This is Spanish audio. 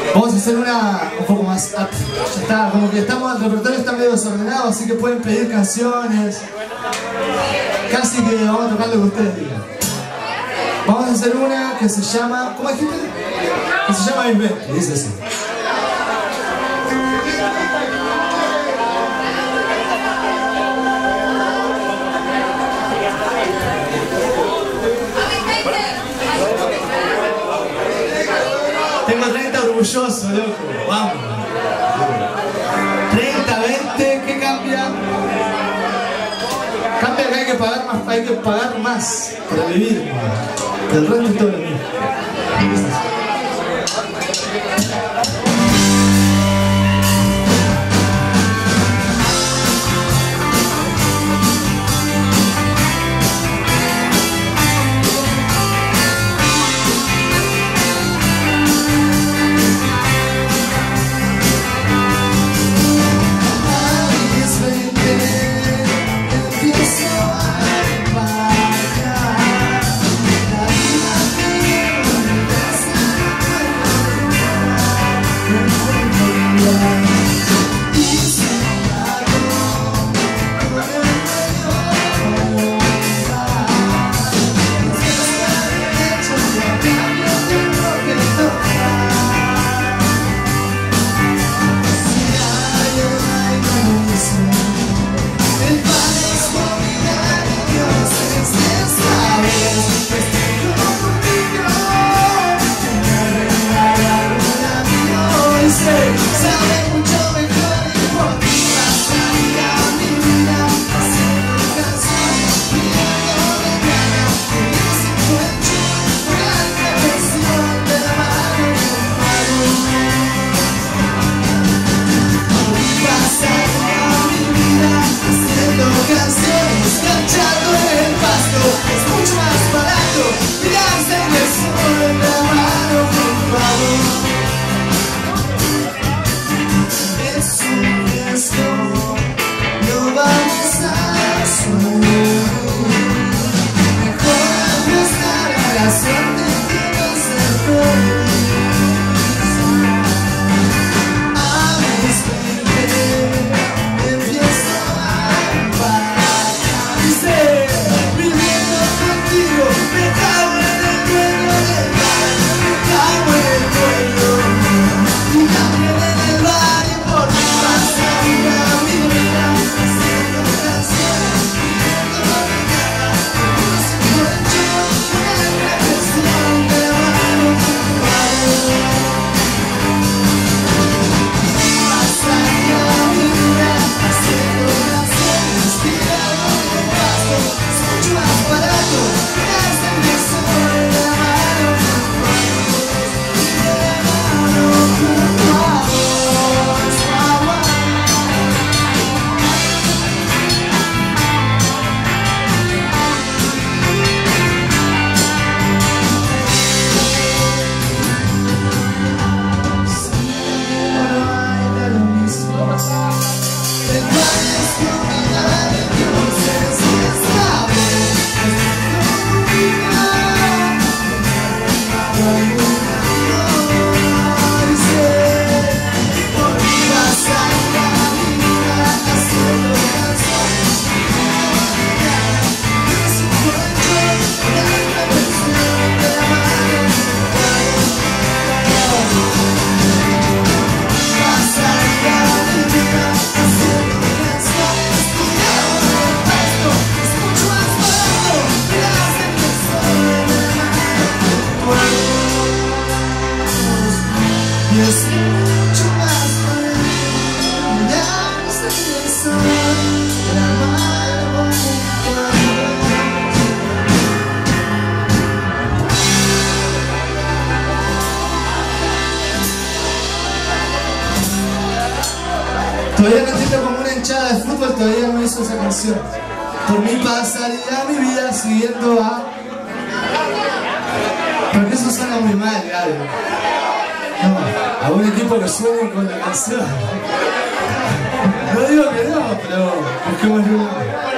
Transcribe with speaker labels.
Speaker 1: Vamos a hacer una un poco más up. Ya está, como que estamos, el repertorio está medio desordenado, así que pueden pedir canciones. Casi que vamos a tocar lo que ustedes digan. Vamos a hacer una que se llama... ¿Cómo dijiste? Que se llama Mis 20, dice así. Tengo 30 orgulloso, loco. Vamos. 30, 20, ¿qué cambia? Cambia que hay que pagar más para vivir. Del resto es todo lo mismo. Todavía me siento como una hinchada de fútbol, todavía no hizo esa canción. Por mí pasaría mi vida siguiendo porque eso suena muy mal, claro. No, a un equipo que suene con la canción. No digo que no, pero busquemos